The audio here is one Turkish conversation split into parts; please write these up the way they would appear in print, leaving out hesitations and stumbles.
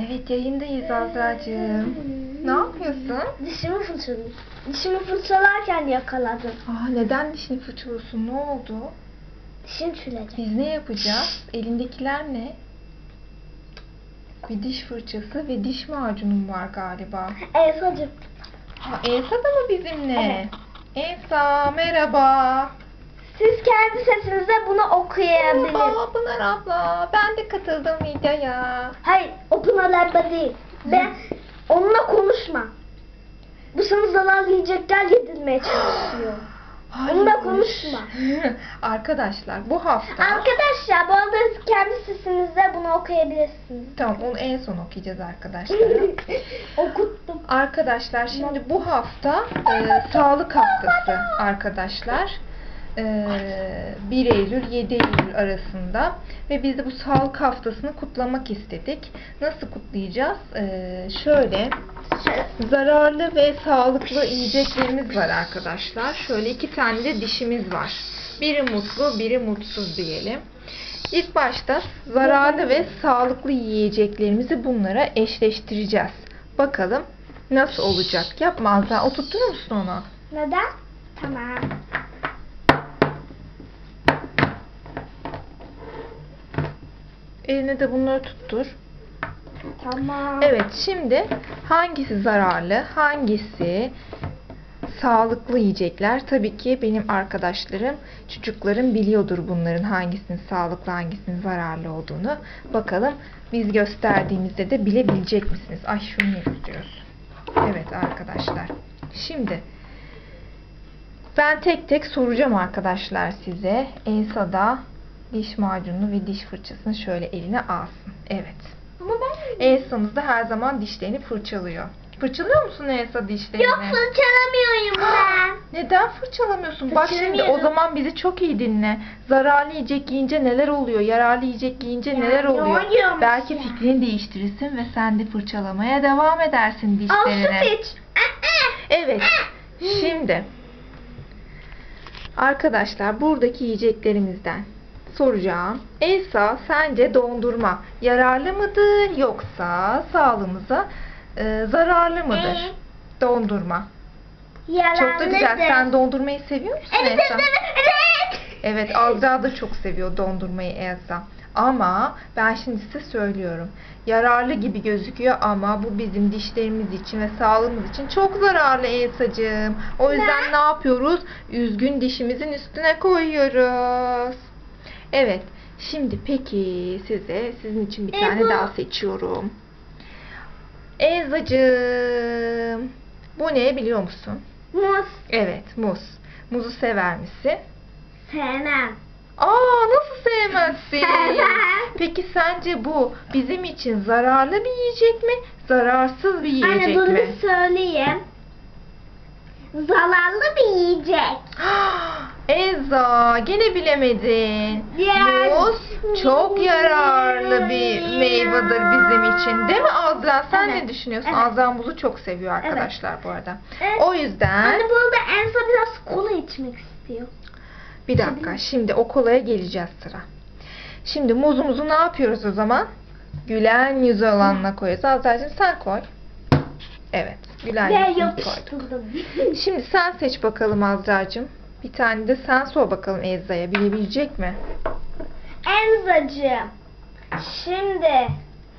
Evet, yayındayız Azra'cığım. Ne yapıyorsun? Dişimi fırçalıyorum. Dişimi fırçalarken yakaladım. Neden dişini fırçalıyorsun? Ne oldu? Dişim çürüyecek. Biz ne yapacağız? Elindekiler ne? Bir diş fırçası ve diş macunum var galiba. Elsa'cığım. Elsa da mı bizimle? Evet. Elsa merhaba. Siz kendi sesinizle bunu okuyabilirsiniz. Merhaba Pınar abla. Ben de katıldım videoya. Hayır, o Pınar'la değil. Ben onunla konuşma. Bu sana zararlayacaklar yedirmeye çalışıyor. Onunla konuşma. Arkadaşlar bu hafta... Arkadaşlar bu arada kendi sesinizle bunu okuyabilirsiniz. Tamam, onu en son okuyacağız arkadaşlar. Okuttum. Arkadaşlar şimdi bu hafta sağlık haftası arkadaşlar. 1 Eylül 7 Eylül arasında ve biz de bu sağlık haftasını kutlamak istedik. Nasıl kutlayacağız? Şöyle zararlı ve sağlıklı yiyeceklerimiz var arkadaşlar. Şöyle 2 tane de dişimiz var. Biri mutlu, biri mutsuz diyelim. İlk başta zararlı ve sağlıklı yiyeceklerimizi bunlara eşleştireceğiz. Bakalım nasıl olacak? Yapma Azra. Oturtur musun onu? Neden? Tamam. Eline de bunları tuttur. Tamam. Evet, şimdi hangisi zararlı, hangisi sağlıklı yiyecekler? Tabii ki benim arkadaşlarım, çocuklarım biliyordur bunların hangisinin sağlıklı, hangisinin zararlı olduğunu. Bakalım biz gösterdiğimizde de bilebilecek misiniz? Ay şunu ne istiyorsun? Evet arkadaşlar. Şimdi ben tek tek soracağım arkadaşlar size. Elsa da diş macununu ve diş fırçasını şöyle eline alsın. Evet. Ama ben... Elsa'mız da her zaman dişlerini fırçalıyor. Fırçalıyor musun Elsa dişlerini? Yok, fırçalamıyorum ben. Neden fırçalamıyorsun? Bak şimdi o Fırçalamıyorum. zaman bizi çok iyi dinle. Zararlı yiyecek yiyince neler oluyor? Yararlı yiyecek yiyince Ya, neler ne oluyor? oluyormuş Belki ya? fikrini değiştirirsin ve sen de fırçalamaya devam edersin Al dişlerini. süt iç. Evet. Şimdi arkadaşlar buradaki yiyeceklerimizden soracağım. Elsa, sence dondurma yararlı mıdır yoksa sağlığımıza zararlı mıdır? Dondurma. Çok da güzel. Sen dondurmayı seviyor musun Evet, Elsa? evet. Evet, Azra da çok seviyor dondurmayı Elsa. Ama ben şimdi size söylüyorum. Yararlı gibi gözüküyor ama bu bizim dişlerimiz için ve sağlığımız için çok zararlı Elsa'cığım. O yüzden ne yapıyoruz? Üzgün dişimizin üstüne koyuyoruz. Evet. Şimdi peki sizin için bir tane daha seçiyorum. Elsa'cığım. Bu ne biliyor musun? Muz. Evet, muz. Muzu sever misin? Sevmem. Nasıl sevmezsin? Peki sence bu bizim için zararlı bir yiyecek mi? Zararsız bir yiyecek Anne bunu mi? bir söyleyeyim. Zararlı bir yiyecek. Elza, gene bilemedin. Muz çok yararlı bir meyvedir bizim için. Değil mi Azra? Sen Evet. ne düşünüyorsun? Evet. Azra muzu çok seviyor arkadaşlar bu arada. Evet. O yüzden... Anne burada Elsa biraz kola içmek istiyor. Bir dakika. Şimdi o kolaya geleceğiz sıra. Şimdi muzumuzu ne yapıyoruz o zaman? Gülen yüz olanına koyuyoruz. Azra'cığım sen koy. Evet. Gülen Ve yüzünü koyduk. yapıştırdım. Şimdi sen seç bakalım Azra'cığım. Bir tane de sen sor bakalım Elza'ya. Bilebilecek mi? Elzacığım. Şimdi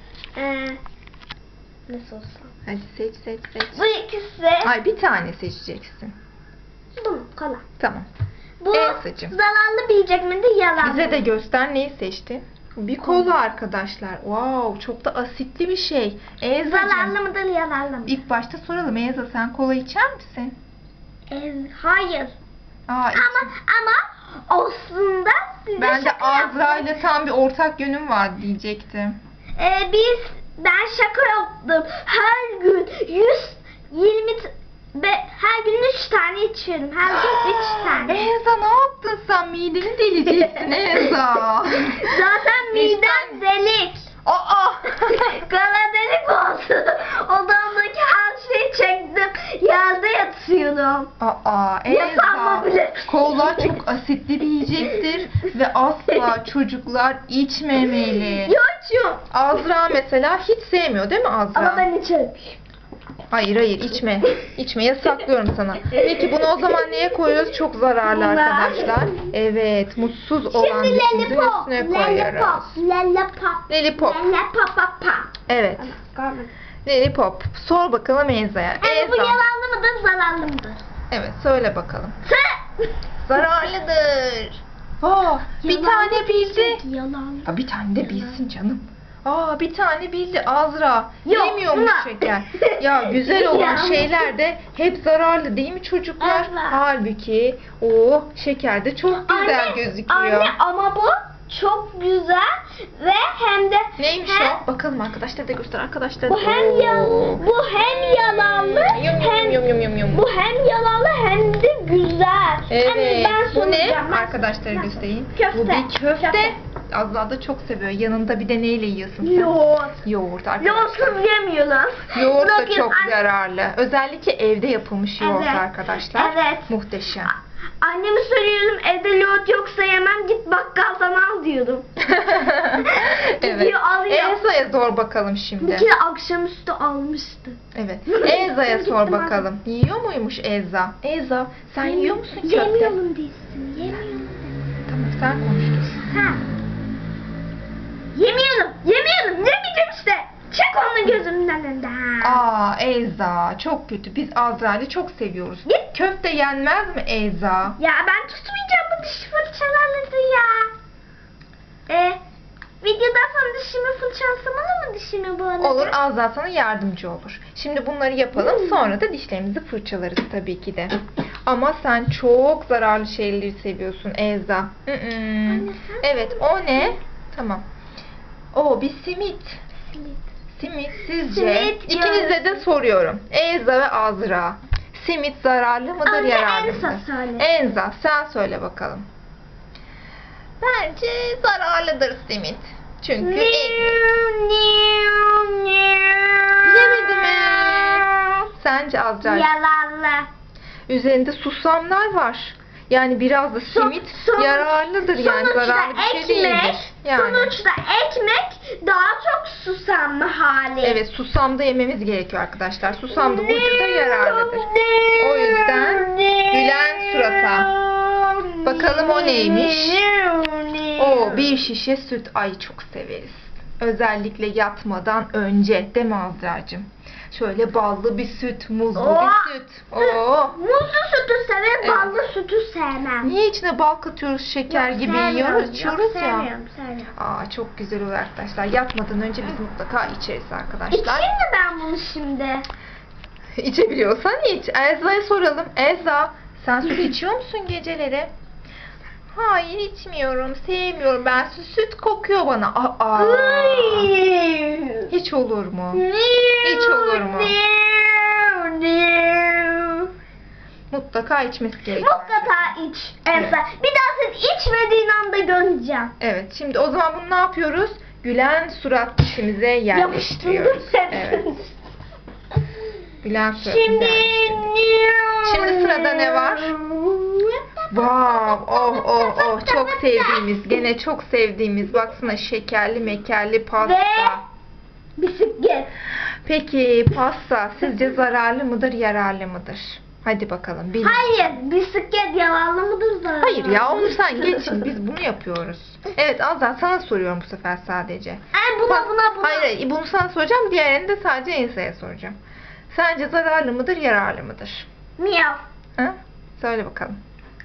ne sorsam? Hadi seç. Bu ikisi. Ay bir tane seçeceksin. Bu mu? Kola. Tamam. Bu Elsacığım. zararlı bir yiyecek midir, yararlı? Bize de göster neyi seçtin? Bir kola arkadaşlar. Wow, çok da asitli bir şey. Elzacığım. Zararlı mıdır, yararlı mı? İlk başta soralım. Elza sen kola içer misin? Hayır. Iç. Ama aslında size Ben de şaka Azra yaptım. ile tam bir ortak yönüm var diyecektim. Ben şaka yaptım. Her gün 120 her gün 3 tane içiyorum. Her gün 3 tane. Elza ne yaptın sen? Mideni deleceksin Elza. Zaten midem delik. Aa! Kara delik oldu. Odamdaki her şeyi çektim. Yerde yatıyorum. Aa, Yatağıma Elza. bile. Kola çok asitli bir yiyecektir ve asla çocuklar içmemeli. Yoğurtçum. Azra mesela hiç sevmiyor değil mi Azra? Ama ben içerim. Hayır içme. İçme, yasaklıyorum sana. Peki bunu o zaman neye koyuyoruz? Çok zararlı Buna. arkadaşlar. Evet, mutsuz olan Şimdi dişimizin lollipop. üstüne koyuyoruz. Lollipop. Lollipop. Lollipop. Evet. Lollipop. Sor bakalım Elza'ya. Bu Elza. yalanlı mıdır, zararlı mıdır? Evet, söyle bakalım. Sen. Zararlıdır. Aa, bir tane bildi. Yalan. Aa, bir tane de bilsin canım. Aa, bir tane bildi Azra. Yok, Yemiyormuş buna. şeker. Ya güzel olan Ya. şeyler de hep zararlı değil mi çocuklar? Evet. Halbuki o şeker de çok güzel gözüküyor. Anne ama bu çok güzel ve hem de Neymiş hem, o? Bakalım arkadaşlar da göster arkadaşlar. Bu hem bu hem yalanlı hem bu hem yalanlı hem de güzel. Evet. Anne, ben Bu ne? soracağım. Arkadaşlara göstereyim. Köfte. Bu bir köfte. Köfte. Azra da çok seviyor. Yanında bir de neyle yiyorsun sen? Yoğurt. Yoğurt arkadaşlar. Yoğurtsuz yemiyorlar. Yoğurt da Bakın çok anne- zararlı. Özellikle evde yapılmış yoğurt Evet. arkadaşlar. Evet. Muhteşem. Anneme söylüyorum evde yoğurt yoksa yemem, git bakkaldan al diyordum. Evet. Gidiyor, alıyor. Elza'ya sor bakalım Bir şimdi. kere akşamüstü almıştı. Evet. Elza'ya sor Gittim bakalım. Yiyor muymuş Elza? Elza sen yiyor musun köfte? Yemiyorum değilsin. Yemiyorum. Tamam, sen konuştur. Ha. Yemiyorum. Yemiyorum. Yemeyeceğim işte. Çek onu gözümden önünden. Aa Elza çok kötü. Biz Azra'yı çok seviyoruz. Git. Köfte yenmez mi Elza? Ya ben tutmayacağım bu diş fırçalarını ya. Videodan sonra dişimi fırçalasamalı mı dişimi bu arada? Olur, Azra sana yardımcı olur. Şimdi bunları yapalım, sonra da dişlerimizi fırçalarız tabii ki de. Ama sen çok zararlı şeyleri seviyorsun Elza. Evet, o ne? Tamam. O bir simit. Simit sizce? Simit İkinize de soruyorum. Elza ve Azra. Simit zararlı mıdır, Anne, yararlı Enza mıdır? söyle. Enza, sen söyle bakalım. Bence zararlıdır simit. Çünkü Yemedi mi? Sence Azra? Yalanlı. Üzerinde susamlar var. Yani biraz da simit yararlıdır yani, sonuçta zararlı bir şey değildir. Yani. Sonuçta ekmek daha çok susamlı hali. Evet, susam da yememiz gerekiyor arkadaşlar. Susam da vücuda yararlıdır. O yüzden gülen surata. Bakalım o neymiş? O bir şişe süt. Ay çok severiz. Özellikle yatmadan önce, değil mi Azra'cığım? Şöyle ballı bir süt, muzlu bir süt. Oo. Muzlu sütü severim, Evet. ballı sütü sevmem. Niye içine bal katıyoruz, şeker Yok, gibi sevmiyorum. yiyoruz, Yok, içiyoruz ya. sevmiyorum. Aa çok güzel oluyor arkadaşlar. Yatmadan önce biz mutlaka içeriz arkadaşlar. İçeyim mi ben bunu şimdi? İçebiliyorsan iç. Elza'ya soralım. Elza, sen süt içiyor musun geceleri? Hayır, içmiyorum. Sevmiyorum ben. Süt kokuyor bana. Aa. Hiç olur mu? Hiç olur mu? Mutlaka içmesi gerekiyor. Mutlaka iç. Elsa. Bir daha sen içmediğin anda göreceğim. Evet. Şimdi o zaman bunu ne yapıyoruz? Gülen surat dişimize yerleştiriyoruz. Evet. Gülen surat Şimdi Şimdi sırada ne var? Wow, oh çok sevdiğimiz, gene çok sevdiğimiz, baksana şekerli mekerli pasta. Ve bisiklet. Peki pasta sizce zararlı mıdır, yararlı mıdır? Hadi bakalım bilin. Hayır, bisiklet yalanlı mıdır zararlı? Hayır ya, onu sen geçin, biz bunu yapıyoruz. Evet Azra, sana soruyorum bu sefer sadece. Ay buna. Hayır, bunu sana soracağım, diğerini de sadece Ensa'ya soracağım. Sence zararlı mıdır, yararlı mıdır? Miyav. Ha? Söyle bakalım.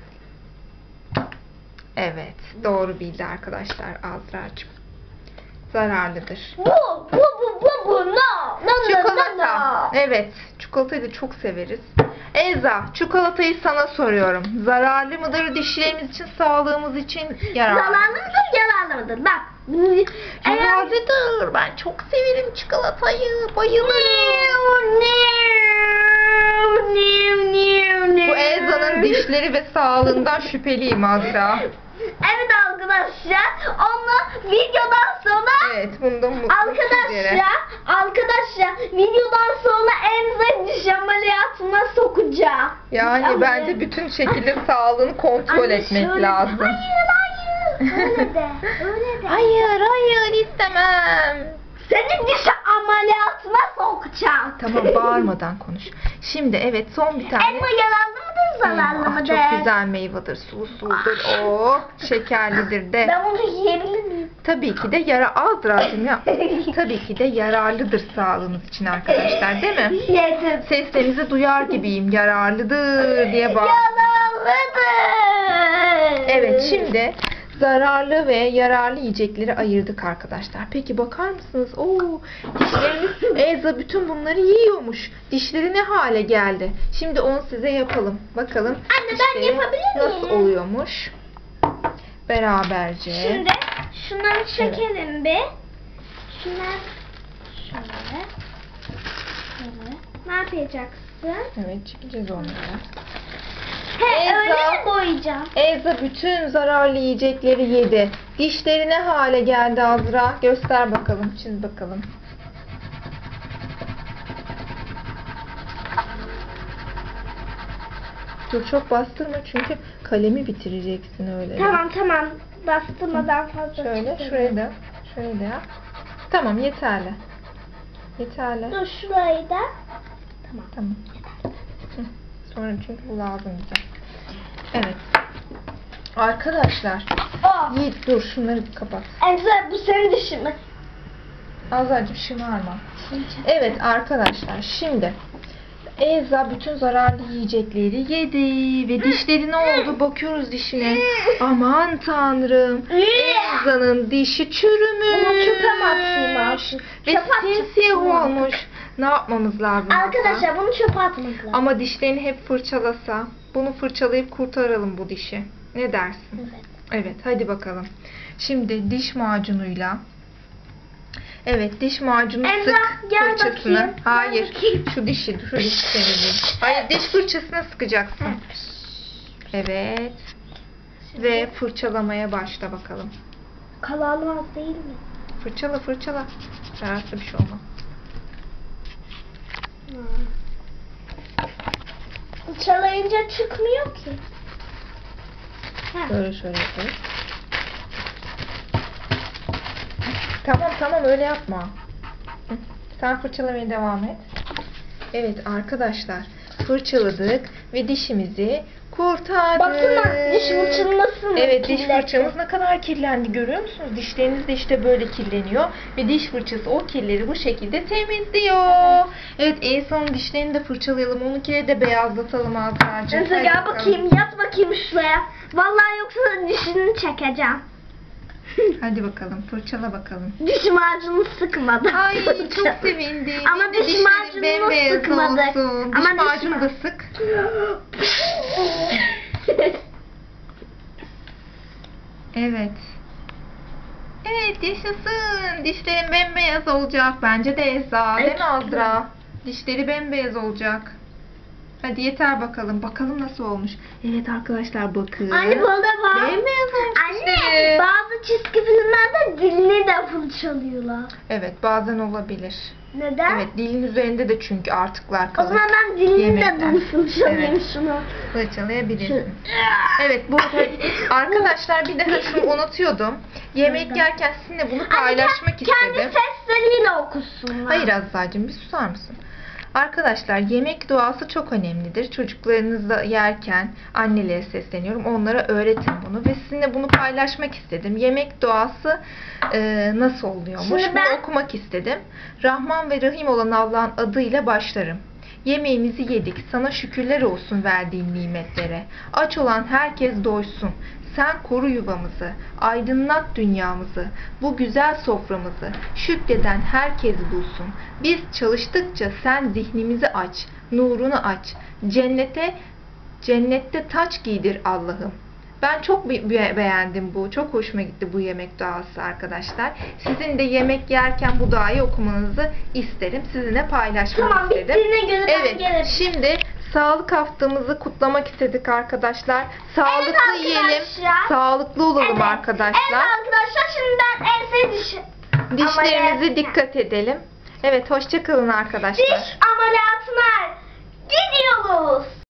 Evet, doğru bildi arkadaşlar Azra'cığım. Zararlıdır. Bu. No. Çikolata. Evet, çikolatayı da çok severiz. Elza, çikolatayı sana soruyorum. Zararlı mıdır, dişlerimiz için, sağlığımız için yararlı? Zararlı mıdır, yararlı mıdır? Bak. Yararlıdır. Ben çok severim çikolatayı. Bayılırım. Bu Elza'nın dişleri ve sağlığından şüpheliyim Azra. Evet arkadaşlar. Arkadaşlar onu videodan sonra Evet, bunda mutlu Arkadaşlar videodan sonra Emre diş ameliyatına sokacağım. Yani Ama- bence bütün şekilde sağlığını kontrol Anne, etmek şöyle- lazım. Hayır. Öyle de. Öyle de. Hayır istemem. Seni diş ameliyatına sokacağım. Tamam, bağırmadan konuş. Şimdi evet, son bir tane. Elma yararlı mıdır, zararlı Ah, mıdır? çok güzel meyvedir, sulusudur, şekerlidir de. Ben bunu yiyebilir miyim? Tabii ki de Azra'cığım ya. Tabii ki de yararlıdır sağlığınız için arkadaşlar, değil mi? Yedim. Seslerinizi duyar gibiyim, yararlıdır diye bağır. Yararlıdır. Evet, şimdi zararlı ve yararlı yiyecekleri ayırdık arkadaşlar. Peki bakar mısınız? Oo, dişlerimiz, Elsa bütün bunları yiyormuş. Dişleri ne hale geldi? Şimdi onu size yapalım. Bakalım Anne, ben dişleri yapabilir nasıl miyim? oluyormuş? Beraberce. Şimdi şunları çekelim bir. Şunlar şöyle. Şöyle. Ne yapacaksın? Evet, çekeceğiz onları. He, öyle Elsa. mi boyayacağım? Elsa bütün zararlı yiyecekleri yedi. Dişleri ne hale geldi Azra? Göster bakalım, çiz bakalım. Dur, çok bastırma çünkü kalemi bitireceksin öyle. Tamam. Bastırmadan fazla Şöyle, çekelim. şuraya da, şöyle de yap. Tamam, yeterli. Yeterli. Dur şurayı da. Tamam. Hı, sonra çünkü bu lazım bize. Evet. Arkadaşlar, Yiğit dur, şunları bir kapat. Emre, bu senin dişin mi? Azra'cığım şımarma. Evet arkadaşlar, şimdi Elsa bütün zararlı yiyecekleri yedi ve dişleri ne oldu? Bakıyoruz dişine. Aman tanrım. Elsa'nın dişi çürümüş. Bunu çöpe mi atayım artık? Ve Çöpe atacağım. simsiyah olmuş. Ne yapmamız lazım? Elsa? Arkadaşlar bunu çöpe atmak lazım. Ama dişlerini hep fırçalasa, bunu fırçalayıp kurtaralım bu dişi. Ne dersin? Evet. Evet, hadi bakalım. Şimdi diş macunuyla, evet, diş macunu Emrah, sık gel fırçasını. bakayım, gel Hayır, bakayım. şu dişi temizleyin. Hayır, diş fırçasına sıkacaksın. Evet. Ve fırçalamaya başla bakalım. Kalanmaz değil mi? Fırçala. Zararlı bir şey olmaz. Fırçalayınca çıkmıyor ki. Şöyle yapalım. Tamam, öyle yapma. Hı, sen fırçalamaya devam et. Evet arkadaşlar, fırçaladık ve dişimizi kurtardık. Bakın diş fırçam nasıl? Evet, diş kirletti. fırçamız ne kadar kirlendi görüyor musunuz? Dişleriniz de işte böyle kirleniyor ve diş fırçası o kirleri bu şekilde temizliyor. Evet, Elsa'nın dişlerini de fırçalayalım. Onunkileri de beyazlatalım Azra'cığım. Emre, Hadi gel bakalım. bakayım, yat bakayım şuraya. Vallahi yoksa dişini çekeceğim. Hadi bakalım, fırçala bakalım. Diş macunu sıkmadım. Ay çok sevindim. Ama Benim de diş dişlerim macununu bembeyaz sıkmadık. olsun. Diş Ama diş macunu da sık. Evet. Evet, yaşasın. Dişlerin bembeyaz olacak. Bence de Elsa. Değil mi Azra? Dişleri bembeyaz olacak. Hadi yeter bakalım. Bakalım nasıl olmuş. Evet arkadaşlar, bakın. Anne, burada var. Bembeyaz olmuş Anne, dişleri. bazı çizgi filmlerde dilini de fırçalıyorlar. Evet, bazen olabilir. Neden? Evet, dilin üzerinde de çünkü artıklar O kalır. zaman ben dilini de Yemekten. bunu fırçalayayım Evet. şunu. Fırçalayabilirsin. Evet, bu arkadaşlar bir daha şunu unutuyordum. Yemek yerken sizinle bunu paylaşmak Kendi istedim. sesleriyle okusunlar. Hayır Azra'cığım, bir susar mısın? Arkadaşlar, yemek duası çok önemlidir. Çocuklarınızla yerken annelere sesleniyorum. Onlara öğretin bunu ve sizinle bunu paylaşmak istedim. Yemek duası nasıl oluyormuş? Şimdi ben- Bunu okumak istedim. Rahman ve Rahim olan Allah'ın adıyla başlarım. Yemeğimizi yedik. Sana şükürler olsun verdiğin nimetlere. Aç olan herkes doysun. Sen koru yuvamızı, aydınlat dünyamızı, bu güzel soframızı, şükreden herkes bulsun. Biz çalıştıkça sen zihnimizi aç, nurunu aç, cennette taç giydir Allah'ım. Ben çok beğendim bu, çok hoşuma gitti bu yemek duası arkadaşlar. Sizin de yemek yerken bu duayı okumanızı isterim, sizinle paylaşmak Tamam, istedim. bittiğine göre ben Evet, gelirim. şimdi sağlık haftamızı kutlamak istedik arkadaşlar. Sağlıklı Evet yiyelim, arkadaşlar. sağlıklı olalım Evet. arkadaşlar. Evet arkadaşlar, şimdi ben Dişlerimize dikkat edelim. Evet, hoşça kalın arkadaşlar. Diş ameliyatına gidiyoruz.